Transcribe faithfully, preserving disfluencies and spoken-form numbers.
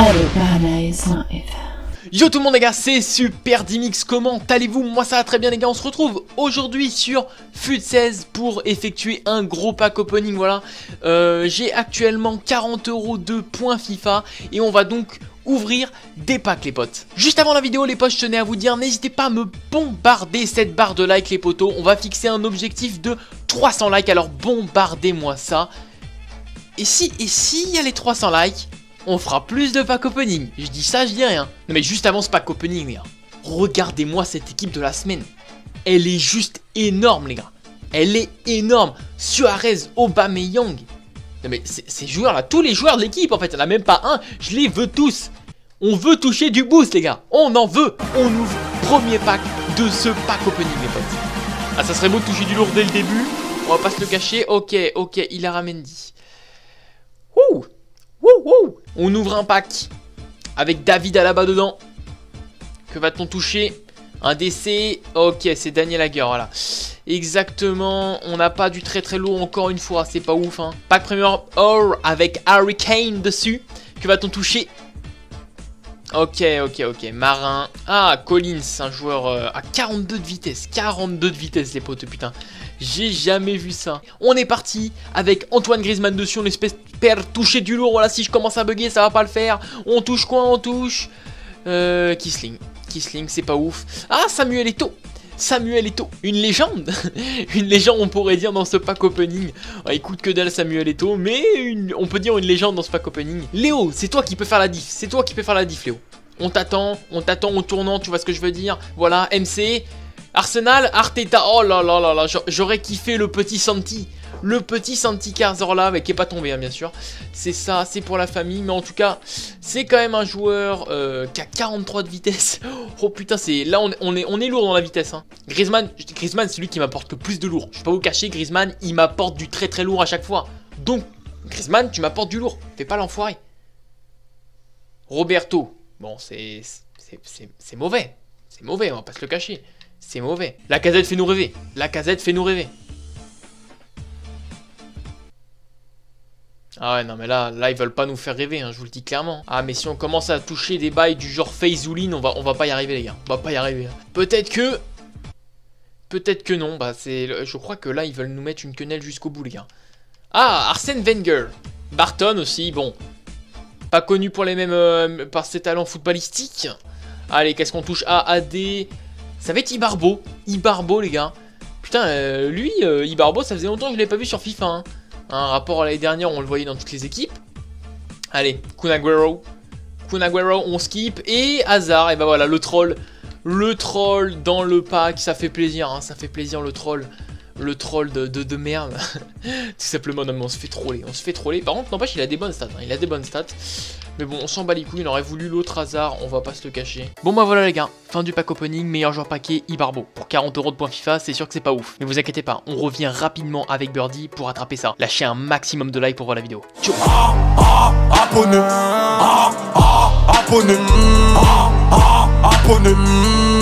Allez, Paradise Live. Yo tout le monde les gars, c'est Super Dimix, comment allez-vous? Moi ça va très bien les gars, on se retrouve aujourd'hui sur F U T seize pour effectuer un gros pack opening, voilà. euh, J'ai actuellement quarante euros de points FIFA et on va donc ouvrir des packs les potes. Juste avant la vidéo les potes, je tenais à vous dire, n'hésitez pas à me bombarder cette barre de like les potos. On va fixer un objectif de trois cents likes, alors bombardez-moi ça. Et si, et si il y a les trois cents likes, on fera plus de pack opening. Je dis ça, je dis rien. Non mais juste avant ce pack opening les gars, regardez-moi cette équipe de la semaine. Elle est juste énorme les gars. Elle est énorme. Suarez, Aubameyang. Non mais ces joueurs là, tous les joueurs de l'équipe en fait, il n'y en a même pas un. Je les veux tous. On veut toucher du boost les gars. On en veut. On ouvre premier pack de ce pack opening les potes. Ah ça serait beau de toucher du lourd dès le début. On va pas se le cacher. Ok, ok, il a Ramendi. Ouh. Wouh, wouh. On ouvre un pack avec David Alaba dedans. Que va-t-on toucher? Un D C. Ok, c'est Daniel Agger, voilà. Exactement. On n'a pas du très très lourd encore une fois. C'est pas ouf, hein. Pack Premier Or avec Harry Kane dessus. Que va-t-on toucher? Ok, ok, ok. Marin. Ah, Collins, un joueur euh, à quarante-deux de vitesse. quarante-deux de vitesse, les potes, putain. J'ai jamais vu ça. On est parti avec Antoine Griezmann dessus. On espère toucher du lourd. Voilà, si je commence à bugger, ça va pas le faire. On touche quoi? On touche euh, Kisling. Kisling, c'est pas ouf. Ah, Samuel Eto'o. Samuel Eto'o. Une légende. Une légende, on pourrait dire, dans ce pack opening. Ah, écoute que dalle Samuel Eto'o. Mais une, on peut dire une légende dans ce pack opening. Léo, c'est toi qui peux faire la diff. C'est toi qui peux faire la diff, Léo. On t'attend. On t'attend au tournant. Tu vois ce que je veux dire? Voilà, M C. Arsenal, Arteta, oh là là là là, j'aurais kiffé le petit Santi, le petit Santi Cazorla, mais qui est pas tombé hein, bien sûr. C'est ça, c'est pour la famille, mais en tout cas, c'est quand même un joueur euh, qui a quarante-trois de vitesse. Oh putain, c'est là on, on, est, on est lourd dans la vitesse. Hein. Griezmann, Griezmann c'est lui qui m'apporte le plus de lourd. Je vais pas vous cacher, Griezmann, il m'apporte du très très lourd à chaque fois. Donc, Griezmann, tu m'apportes du lourd, fais pas l'enfoiré. Roberto, bon c'est c'est mauvais, c'est mauvais, on va pas se le cacher. C'est mauvais. Lacazette fait nous rêver. Lacazette fait nous rêver. Ah ouais, non mais là, là ils veulent pas nous faire rêver, hein, je vous le dis clairement. Ah mais si on commence à toucher des bails du genre Feizoulin, on va, on va pas y arriver les gars. On va pas y arriver. Hein. Peut-être que... Peut-être que non. Bah c'est... Je crois que là, ils veulent nous mettre une quenelle jusqu'au bout les gars. Ah, Arsène Wenger. Barton aussi, bon. Pas connu pour les mêmes... Euh, par ses talents footballistiques. Allez, qu'est-ce qu'on touche? A, A, D... Ça va être Ibarbo, Ibarbo les gars. Putain, euh, lui, euh, Ibarbo, ça faisait longtemps que je l'ai pas vu sur FIFA. Hein. Un rapport à l'année dernière, on le voyait dans toutes les équipes. Allez, Kun Agüero. Kun Agüero, on skip. Et Hazard, et bah voilà, le troll. Le troll dans le pack, ça fait plaisir, hein, ça fait plaisir le troll. Le troll de, de, de merde. Tout simplement, non mais on se fait troller, on se fait troller. Par contre, n'empêche, il a des bonnes stats, hein, il a des bonnes stats. Mais bon, on s'en bat les couilles, il aurait voulu l'autre Hazard, on va pas se le cacher. Bon bah voilà les gars, fin du pack opening, meilleur joueur paquet, Ibarbo. Pour quarante euros de points FIFA, c'est sûr que c'est pas ouf. Mais vous inquiétez pas, on revient rapidement avec Birdie pour attraper ça. Lâchez un maximum de likes pour voir la vidéo. Ciao. Ah, ah, abonné. Ah, ah, abonné. Ah, ah, abonné.